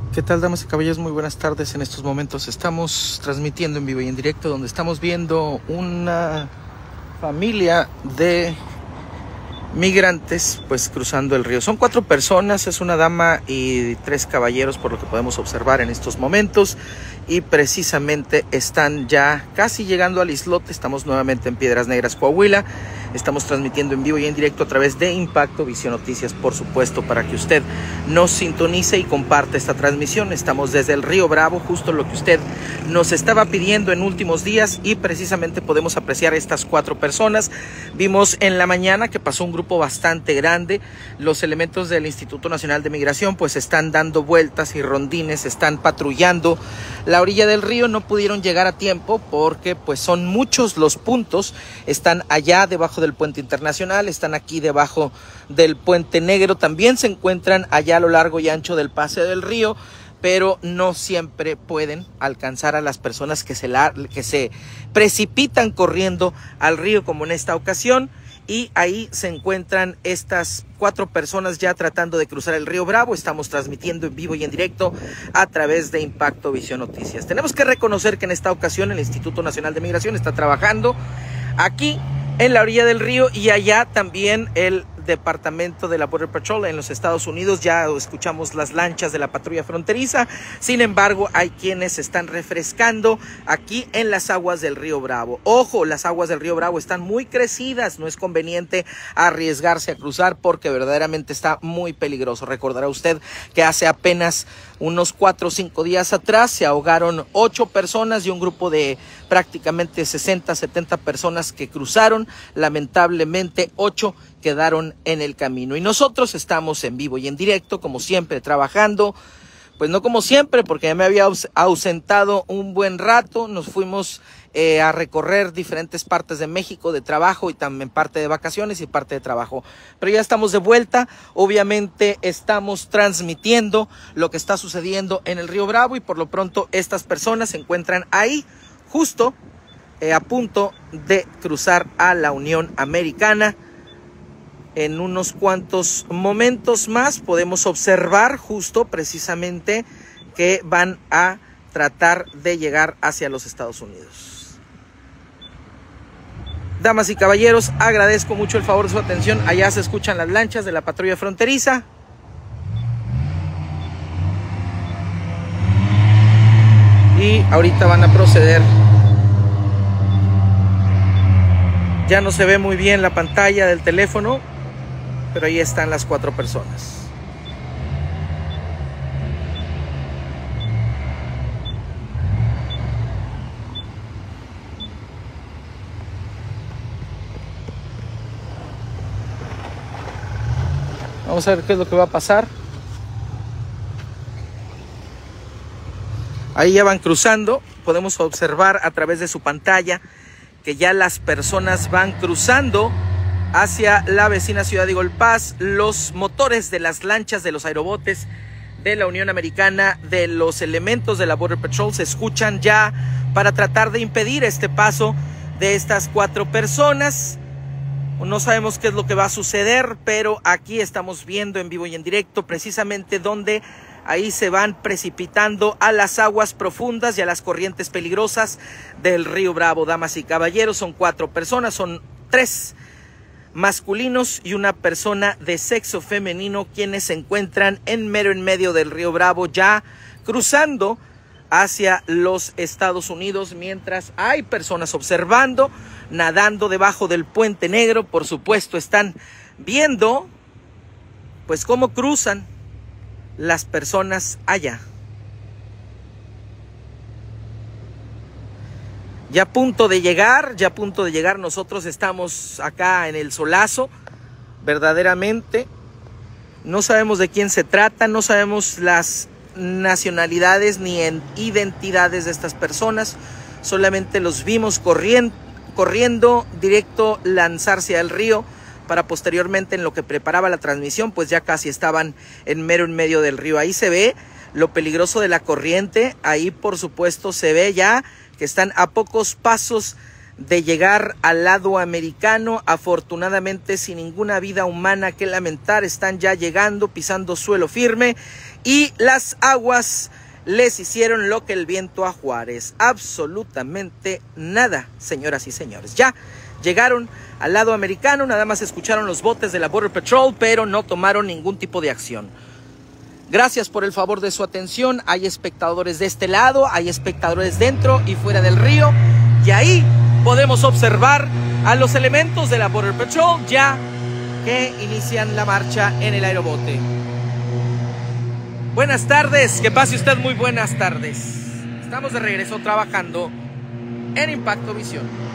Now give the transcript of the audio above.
¿Qué tal, damas y caballeros? Muy buenas tardes. En estos momentos estamos transmitiendo en vivo y en directo, donde estamos viendo una familia de migrantes pues cruzando el río. Son 4 personas, es una dama y 3 caballeros, por lo que podemos observar en estos momentos, y precisamente están ya casi llegando al islote. Estamos nuevamente en Piedras Negras, Coahuila. Estamos transmitiendo en vivo y en directo a través de Impacto Visión Noticias, por supuesto, para que usted nos sintonice y comparte esta transmisión. Estamos desde el Río Bravo, justo lo que usted nos estaba pidiendo en últimos días, y precisamente podemos apreciar estas 4 personas. Vimos en la mañana que pasó un grupo bastante grande. Los elementos del Instituto Nacional de Migración pues están dando vueltas y rondines, están patrullando la orilla del río. No pudieron llegar a tiempo porque pues son muchos los puntos. Están allá debajo del puente internacional, están aquí debajo del puente negro, también se encuentran allá a lo largo y ancho del paseo del río, pero no siempre pueden alcanzar a las personas que se precipitan corriendo al río, como en esta ocasión. Y ahí se encuentran estas 4 personas ya tratando de cruzar el Río Bravo. Estamos transmitiendo en vivo y en directo a través de Impacto Visión Noticias. Tenemos que reconocer que en esta ocasión el Instituto Nacional de Migración está trabajando aquí en la orilla del río, y allá también el Departamento de la Border Patrol en los Estados Unidos. Ya escuchamos las lanchas de la patrulla fronteriza. Sin embargo, hay quienes están refrescando aquí en las aguas del Río Bravo. Ojo, las aguas del Río Bravo están muy crecidas. No es conveniente arriesgarse a cruzar porque verdaderamente está muy peligroso. Recordará usted que hace apenas unos 4 o 5 días atrás se ahogaron 8 personas y un grupo de prácticamente 60, 70 personas que cruzaron. Lamentablemente 8 quedaron en el camino, y nosotros estamos en vivo y en directo, como siempre, trabajando. Pues no como siempre, porque ya me había ausentado un buen rato. Nos fuimos a recorrer diferentes partes de México de trabajo, y también parte de vacaciones y parte de trabajo. Pero ya estamos de vuelta. Obviamente estamos transmitiendo lo que está sucediendo en el Río Bravo, y por lo pronto estas personas se encuentran ahí, justo a punto de cruzar a la Unión Americana. En unos cuantos momentos más podemos observar justo precisamente que van a tratar de llegar hacia los Estados Unidos. Damas y caballeros, agradezco mucho el favor de su atención. Allá se escuchan las lanchas de la patrulla fronteriza. Y ahorita van a proceder. Ya no se ve muy bien la pantalla del teléfono, pero ahí están las 4 personas. Vamos a ver qué es lo que va a pasar. Ahí ya van cruzando. Podemos observar a través de su pantalla que ya las personas van cruzando hacia la vecina ciudad de Eagle Pass. Los motores de las lanchas, de los aerobotes de la Unión Americana, de los elementos de la Border Patrol se escuchan ya para tratar de impedir este paso de estas 4 personas. No sabemos qué es lo que va a suceder, pero aquí estamos viendo en vivo y en directo precisamente donde ahí se van precipitando a las aguas profundas y a las corrientes peligrosas del Río Bravo. Damas y caballeros, son 4 personas, son 3 masculinos y una persona de sexo femenino, quienes se encuentran en medio del Río Bravo, ya cruzando hacia los Estados Unidos, mientras hay personas observando, nadando debajo del puente negro. Por supuesto, están viendo pues cómo cruzan las personas allá. Ya a punto de llegar, nosotros estamos acá en el solazo, verdaderamente. No sabemos de quién se trata, no sabemos las nacionalidades ni identidades de estas personas. Solamente los vimos corriendo directo, lanzarse al río, para posteriormente, en lo que preparaba la transmisión, pues ya casi estaban en medio del río. Ahí se ve lo peligroso de la corriente. Ahí por supuesto se ve ya que están a pocos pasos de llegar al lado americano. Afortunadamente, sin ninguna vida humana que lamentar, están ya llegando, pisando suelo firme, y las aguas les hicieron lo que el viento a Juárez. Absolutamente nada, señoras y señores. Ya llegaron al lado americano, nada más escucharon los botes de la Border Patrol, pero no tomaron ningún tipo de acción. Gracias por el favor de su atención. Hay espectadores de este lado, hay espectadores dentro y fuera del río, y ahí podemos observar a los elementos de la Border Patrol ya que inician la marcha en el aerobote. Buenas tardes, que pase usted muy buenas tardes. Estamos de regreso trabajando en Impacto Visión.